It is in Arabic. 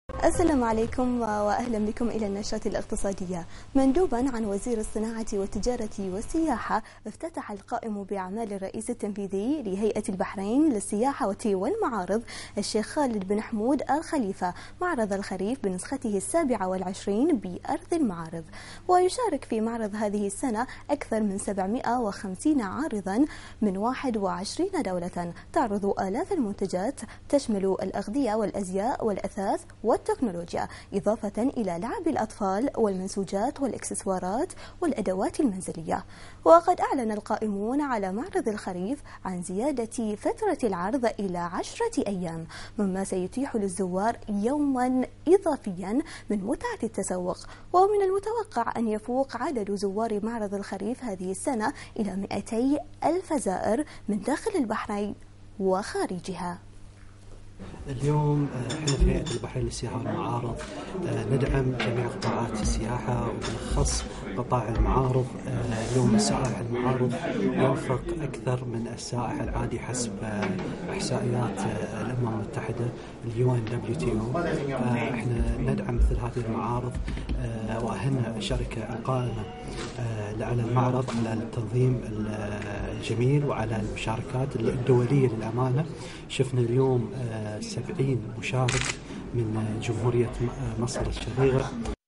السلام عليكم وأهلا بكم إلى النشرة الاقتصادية. مندوبا عن وزير الصناعة والتجارة والسياحة، افتتح القائم بأعمال الرئيس التنفيذي لهيئة البحرين للسياحة والمعارض الشيخ خالد بن حمود آل خليفة معرض الخريف بنسخته 27 بأرض المعارض. ويشارك في معرض هذه السنة أكثر من 750 عارضا من 21 دولة، تعرض آلاف المنتجات تشمل الأغذية والأزياء والأثاث والتكنولوجيا، إضافة إلى لعب الأطفال والمنسوجات والإكسسوارات والأدوات المنزلية. وقد أعلن القائمون على معرض الخريف عن زيادة فترة العرض إلى 10 أيام، مما سيتيح للزوار يوما إضافيا من متعة التسوق. ومن المتوقع أن يفوق عدد زوار معرض الخريف هذه السنة إلى 200 ألف زائر من داخل البحرين وخارجها. اليوم احنا في هيئة البحرين للسياحة والمعارض ندعم جميع قطاعات السياحة وبالأخص قطاع المعارض. اليوم سائح المعارض ينفق أكثر من السائح العادي حسب إحصائيات الأمم المتحدة UNWTO. احنا ندعم مثل هذه المعارض وأهلنا الشركة القائمة على المعرض على التنظيم الجميل وعلى المشاركات الدولية للأمانة. شفنا اليوم 70 مشارك من جمهورية مصر الشقيقة.